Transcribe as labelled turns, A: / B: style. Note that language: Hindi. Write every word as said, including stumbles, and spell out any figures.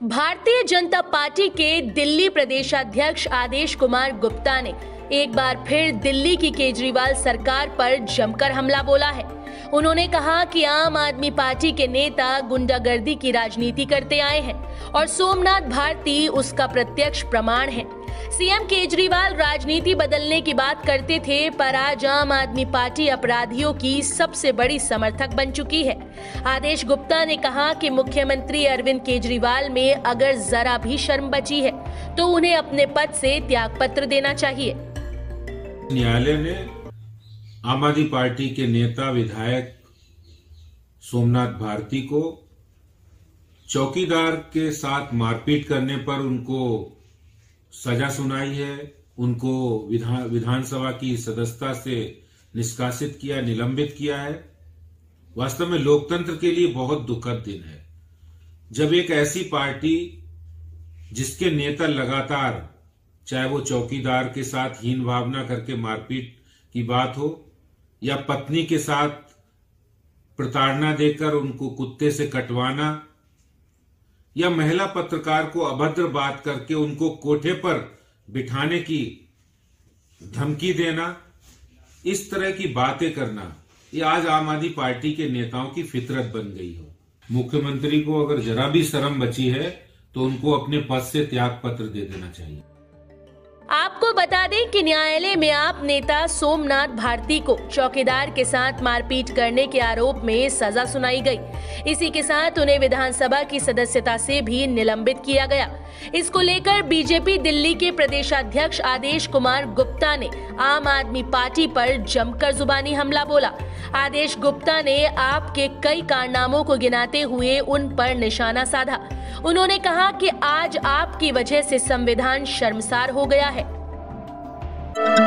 A: भारतीय जनता पार्टी के दिल्ली प्रदेशाध्यक्ष आदेश कुमार गुप्ता ने एक बार फिर दिल्ली की केजरीवाल सरकार पर जमकर हमला बोला है। उन्होंने कहा कि आम आदमी पार्टी के नेता गुंडागर्दी की राजनीति करते आए हैं और सोमनाथ भारती उसका प्रत्यक्ष प्रमाण है। सीएम केजरीवाल राजनीति बदलने की बात करते थे, पर आज आम आदमी पार्टी अपराधियों की सबसे बड़ी समर्थक बन चुकी है। आदेश गुप्ता ने कहा कि मुख्यमंत्री अरविंद केजरीवाल में अगर जरा भी शर्म बची है तो उन्हें अपने पद से त्यागपत्र देना चाहिए।
B: न्यायालय ने आम आदमी पार्टी के नेता विधायक सोमनाथ भारती को चौकीदार के साथ मारपीट करने पर उनको सजा सुनाई है। उनको विधान विधानसभा की सदस्यता से निष्कासित किया, निलंबित किया है। वास्तव में लोकतंत्र के लिए बहुत दुखद दिन है जब एक ऐसी पार्टी जिसके नेता लगातार, चाहे वो चौकीदार के साथ हीन भावना करके मारपीट की बात हो या पत्नी के साथ प्रताड़ना देकर उनको कुत्ते से कटवाना या महिला पत्रकार को अभद्र बात करके उनको कोठे पर बिठाने की धमकी देना, इस तरह की बातें करना, ये आज आम आदमी पार्टी के नेताओं की फितरत बन गई हो। मुख्यमंत्री को अगर जरा भी शर्म बची है तो उनको अपने पद से त्याग पत्र दे देना चाहिए।
A: आपको बता दें कि न्यायालय में आप नेता सोमनाथ भारती को चौकीदार के साथ मारपीट करने के आरोप में सजा सुनाई गई। इसी के साथ उन्हें विधानसभा की सदस्यता से भी निलंबित किया गया। इसको लेकर बीजेपी दिल्ली के प्रदेशाध्यक्ष आदेश कुमार गुप्ता ने आम आदमी पार्टी पर जमकर जुबानी हमला बोला। आदेश गुप्ता ने आपके कई कारनामों को गिनाते हुए उन पर निशाना साधा। उन्होंने कहा कि आज आपकी वजह से संविधान शर्मसार हो गया है।